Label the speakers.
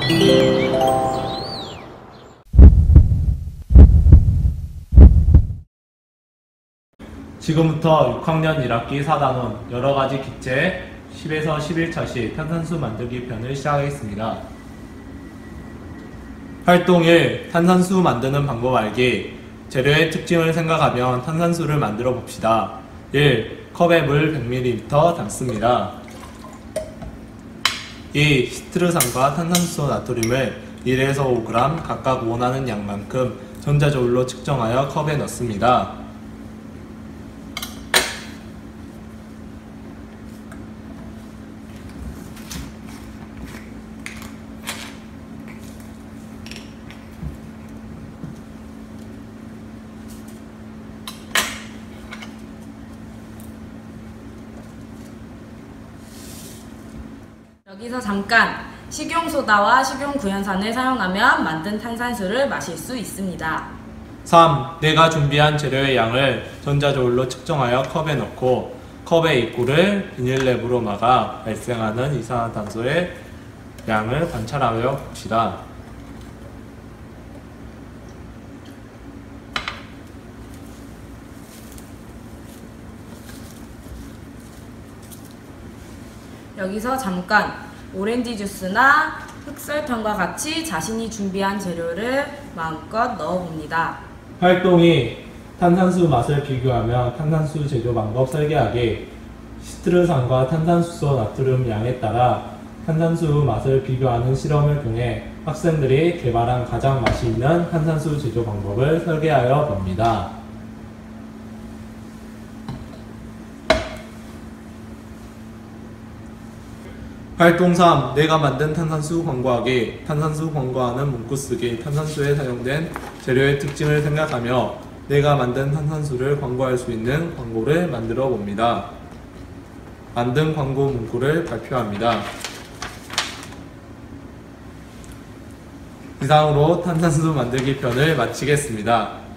Speaker 1: 지금부터 6학년 1학기 4단원 여러가지 기체 10에서 11차시 탄산수 만들기 편을 시작하겠습니다. 활동 1. 탄산수 만드는 방법 알기. 재료의 특징을 생각하며 탄산수를 만들어 봅시다. 1. 컵에 물 100ml 담습니다. 2. 시트르산과 탄산수소 나트륨을 1에서 5g 각각 원하는 양만큼 전자저울로 측정하여 컵에 넣습니다.
Speaker 2: 여기서 잠깐! 식용소다와 식용구연산을 사용하면 만든 탄산수를 마실 수 있습니다.
Speaker 1: 3. 내가 준비한 재료의 양을 전자저울로 측정하여 컵에 넣고 컵의 입구를 비닐랩으로 막아 발생하는 이산화탄소의 양을 관찰하여 봅시다.
Speaker 2: 여기서 잠깐! 오렌지 주스나 흑설탕과 같이 자신이 준비한 재료를 마음껏 넣어봅니다.
Speaker 1: 활동 2. 탄산수 맛을 비교하며 탄산수 제조 방법 설계하기. 시트르산과 탄산수소 나트륨 양에 따라 탄산수 맛을 비교하는 실험을 통해 학생들이 개발한 가장 맛이 있는 탄산수 제조 방법을 설계하여 봅니다. 활동 3. 내가 만든 탄산수 광고하기. 탄산수 광고하는 문구 쓰기. 탄산수에 사용된 재료의 특징을 생각하며 내가 만든 탄산수를 광고할 수 있는 광고를 만들어 봅니다. 만든 광고 문구를 발표합니다. 이상으로 탄산수 만들기 편을 마치겠습니다.